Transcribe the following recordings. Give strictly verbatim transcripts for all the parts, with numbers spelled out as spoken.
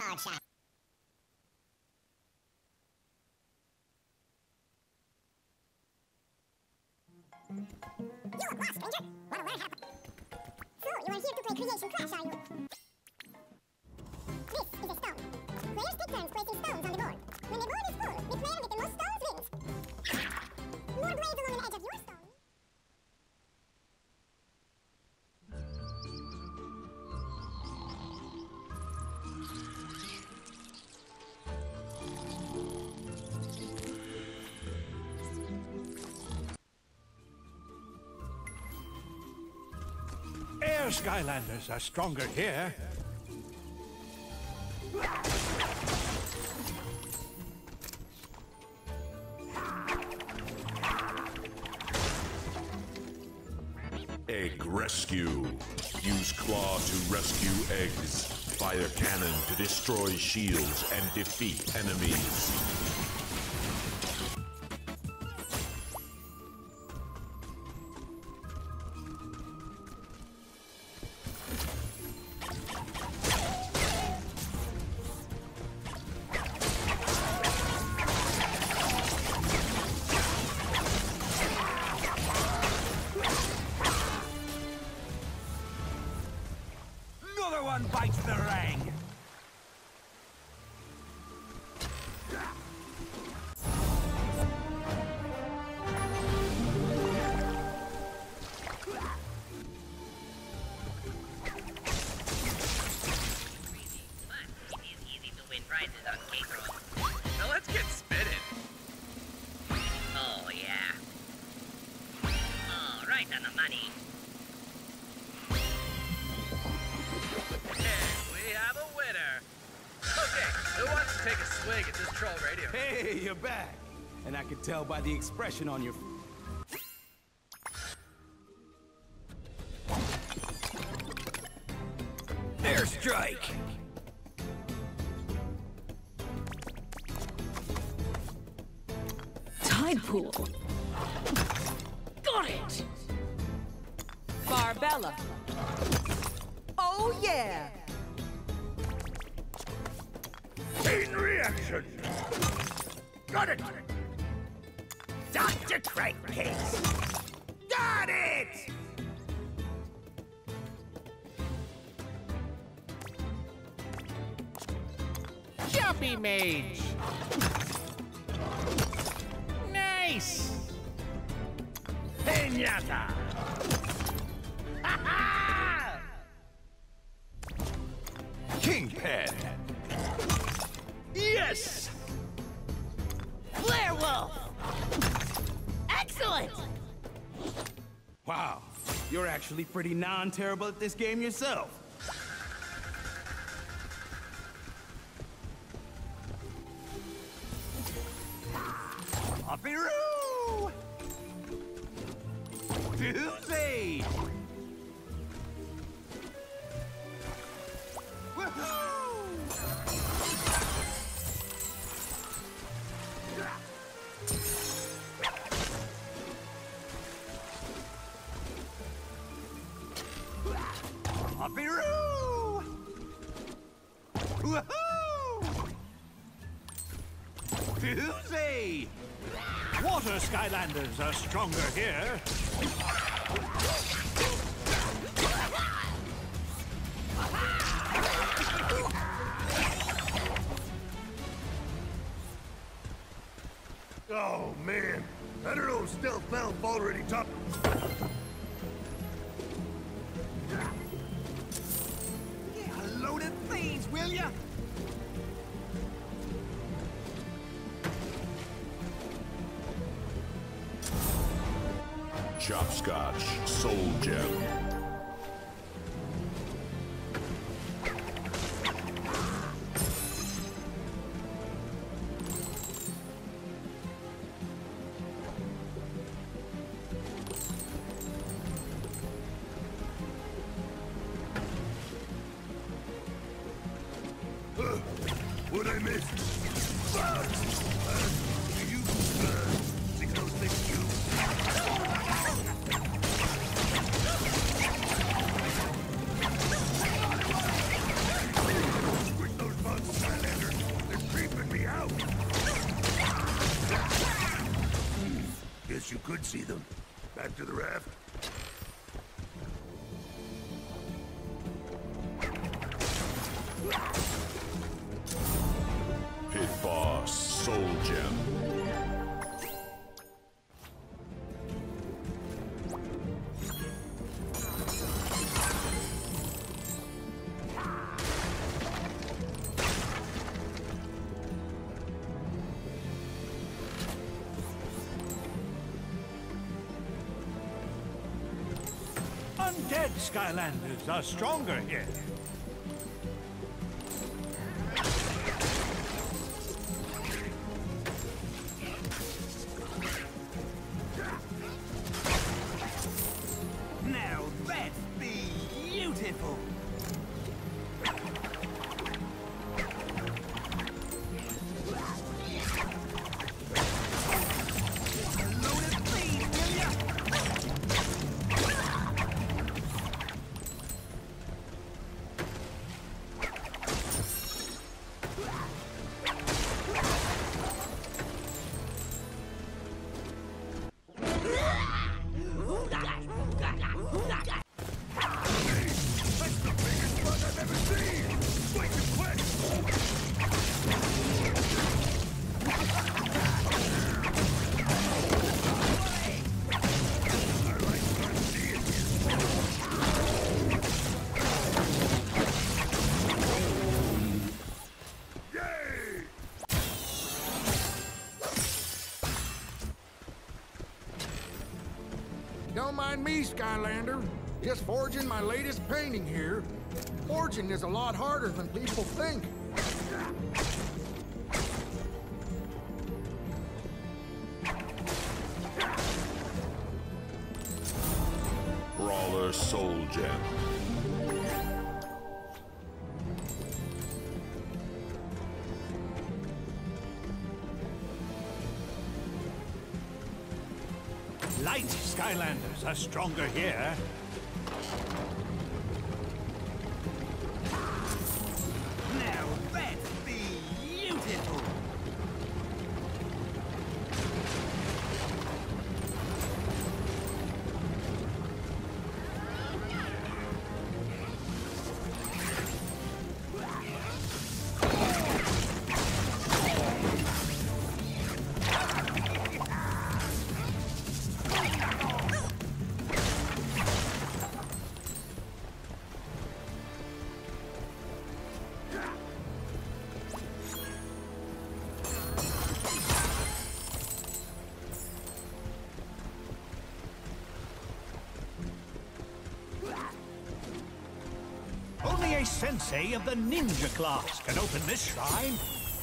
hard shot. You're a boss, stranger. Wanna learn how to... So, you are here to play Creation Crash, are you? This is a stone. Players take turns placing stones on the board. When the board is full, the player with the most stones wins. More blades along the edge of your stone. Air Skylanders are stronger here. Egg rescue. Use claw to rescue eggs. Fire cannon to destroy shields and defeat enemies. Another one bites the ring! Hey, you're back. And I could tell by the expression on your... Airstrike! Tide pool. Got it! Barbella. Oh, yeah! Chain reaction! Got it! Doctor Crankcase! Got it! Jumpy Mage! Nice! Piñata! Ha-ha! Kingpin! Yes! Werewolf! Excellent! Wow, you're actually pretty non-terrible at this game yourself. Hoppy-roo! Tuesday! Hoppy-roo! Woohoo! Tuesday! Water Skylanders are stronger here. Oh, man. I don't know if Stealth Valve already top... Yeah, loaded thieves, will ya? Chopscotch, Soul Gem. What I missed? Uh, do you, uh, think those things you... Bring those bugs. Back to the raft. Pit Boss Soul Gem. Undead Skylanders are stronger here. Now that's beautiful. Don't mind me, Skylander. Just forging my latest painting here. Forging is a lot harder than people think. Brawler Soul Gem. Light Skylanders are stronger here. Now that's beautiful. Only a sensei of the ninja class can open this shrine.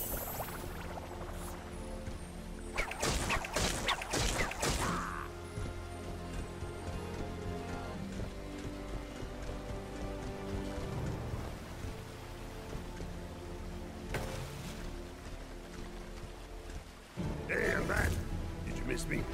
Hey, I'm back. Did you miss me?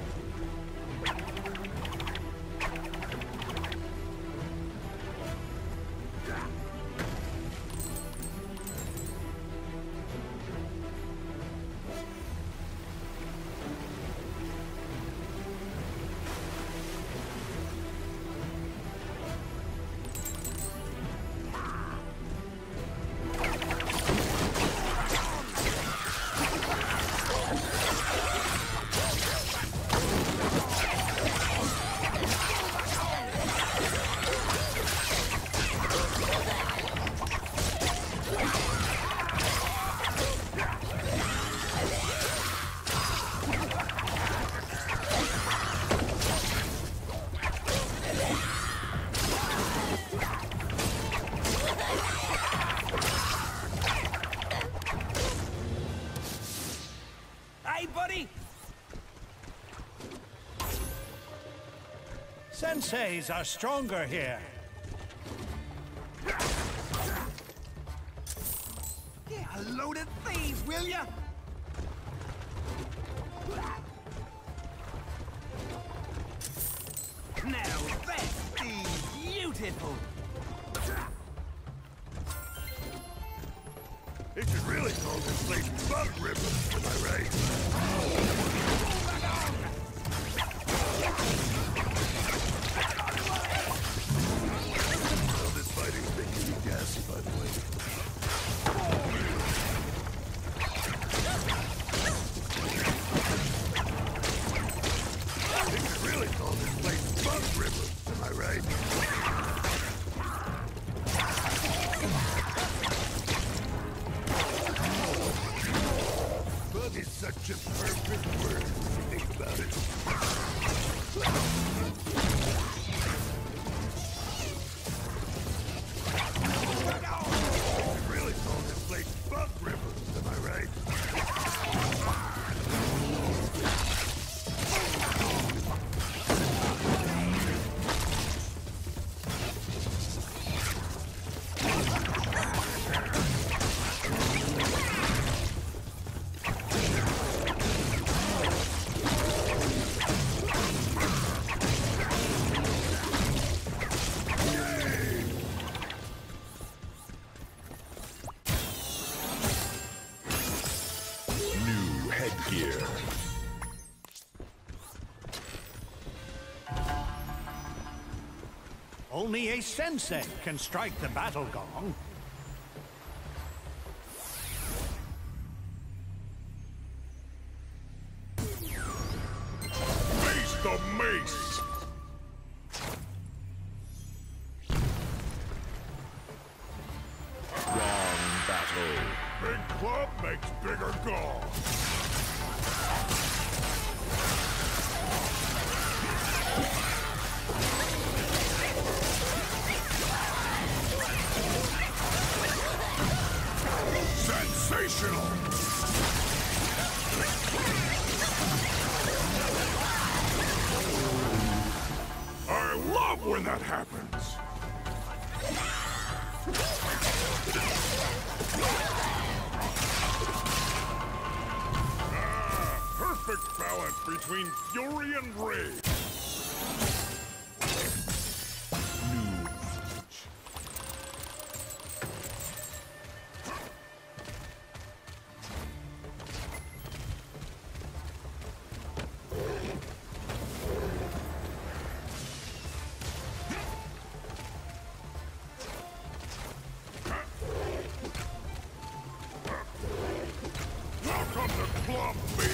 Hey, buddy. Senseis are stronger here. Get a load of thieves, will ya? Now that's beautiful. It should really call this place Bug River, am I right? Only a sensei can strike the battle gong. Face the mace! Wrong battle. Big club makes bigger gong. Sensational! I love when that happens! Ah, perfect balance between fury and rage. Welcome to Club B!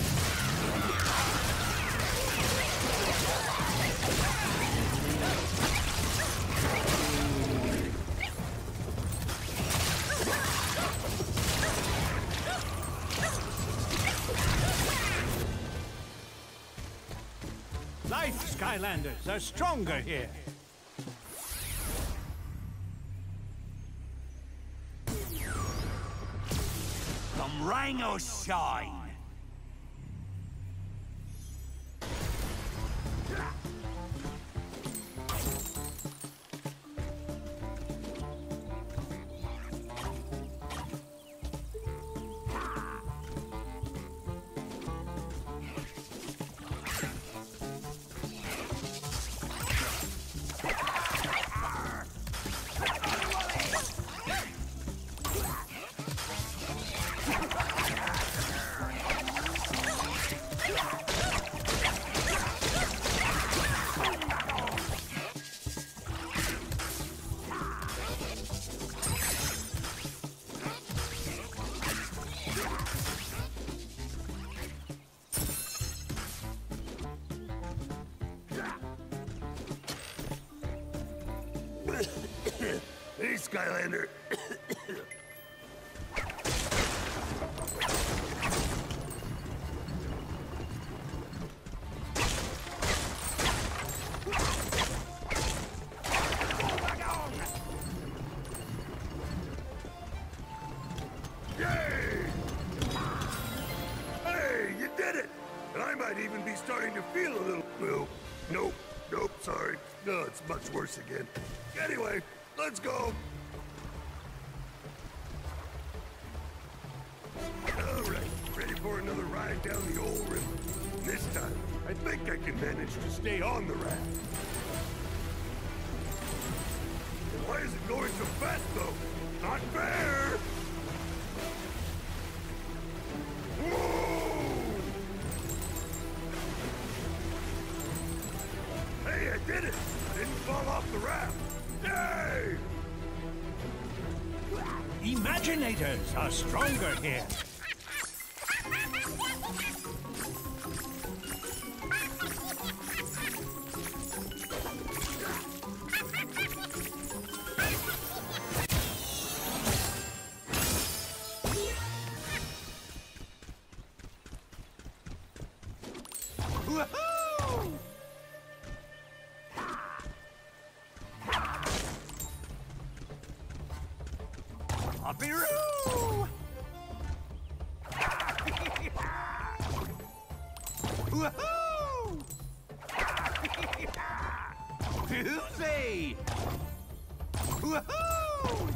Life Skylanders are stronger here. Come rain or shine. Hey, Skylander. Yay! Hey, you did it! And I might even be starting to feel a little... Well, nope, nope, sorry. No, it's much worse again. Anyway, let's go! Alright, ready for another ride down the old river. This time, I think I can manage to stay on the raft. Why is it going so fast, though? Not fair! Whoa! Hey, I did it! I didn't fall off the raft! Yay! Imaginators are stronger here. Woohoo! Hoppy-roo! Woohoo! Tuesday! Woohoo!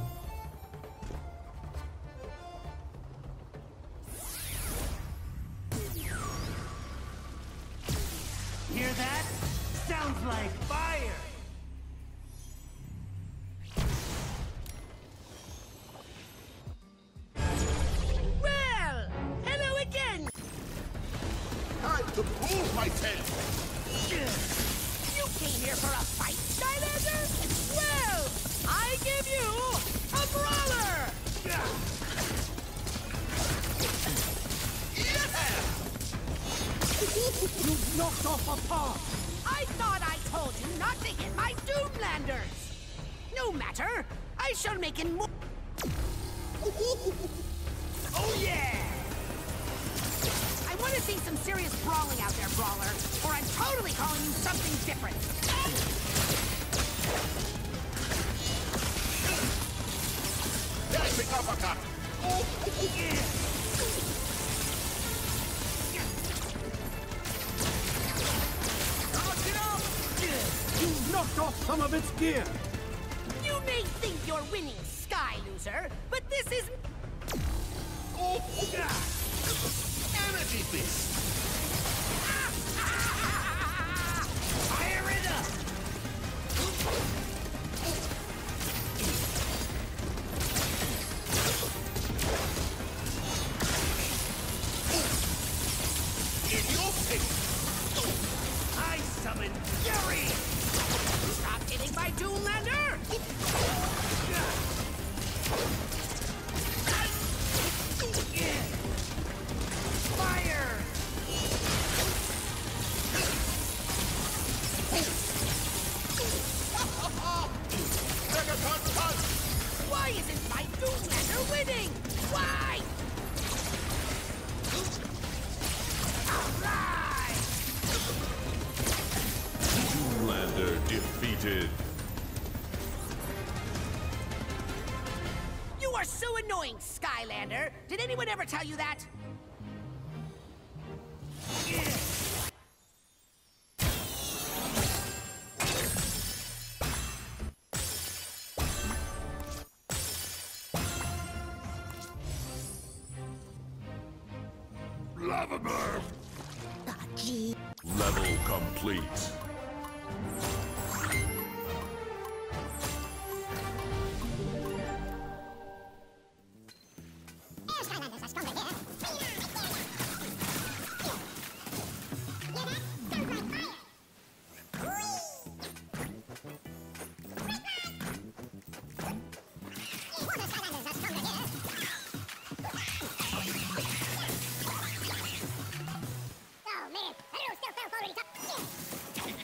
Hear that? Sounds like fire! Well, hello again. Time to prove myself! You came here for a fight, Skylander? You've knocked off a paw! I thought I told you not to hit my Doomlanders! No matter, I shall make it more... Oh yeah! I want to see some serious brawling out there, Brawler, or I'm totally calling you something different. Big uppercut. Oh yeah! You've knocked off some of its gear! You may think you're winning, Sky Loser, but this is... Oh, yeah. Energy fist. Fire it up! In your face. I summon Fury! Stop hitting my Doomlander! Fire! Why isn't my Doomlander winning? Why? Alright! Zoolander defeated. You are so annoying, Skylander! Did anyone ever tell you that? Lava burn! Level complete. Air Skylanders are stronger here. Hear that? Sounds like fire! Water Skylanders are stronger here. Oh man, I don't know, still fell already top.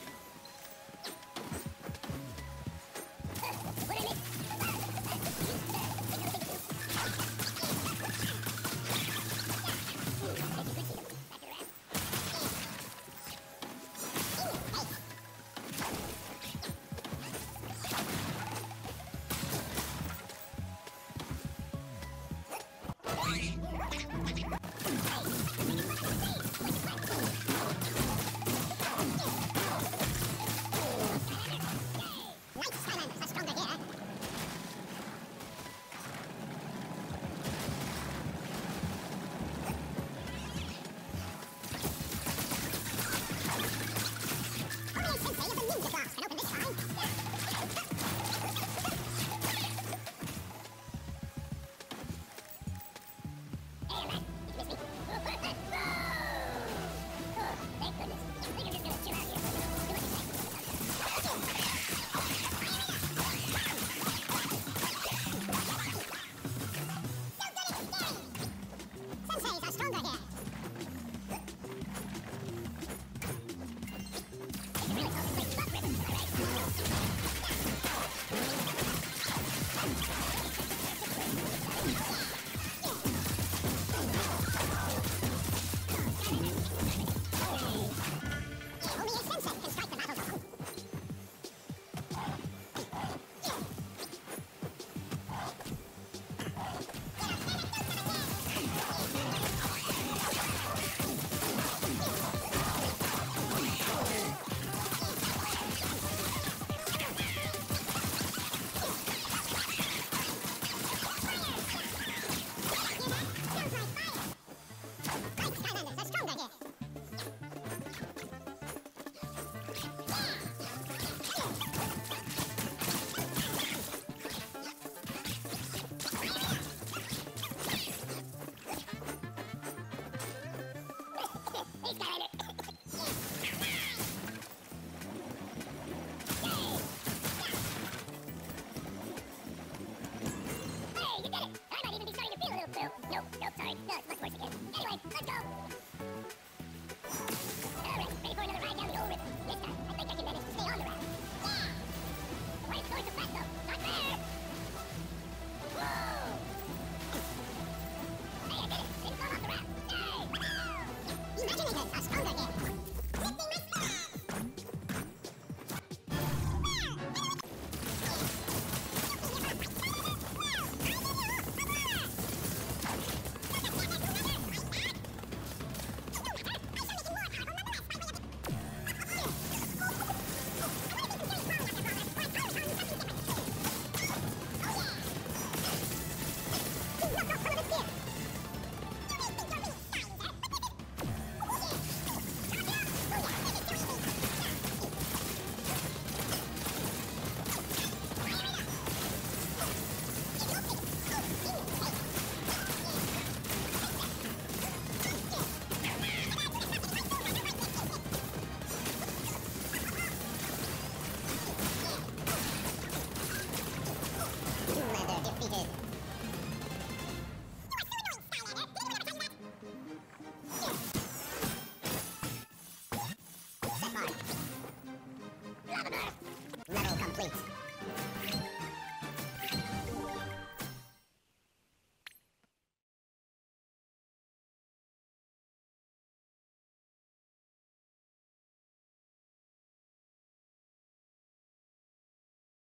Level complete.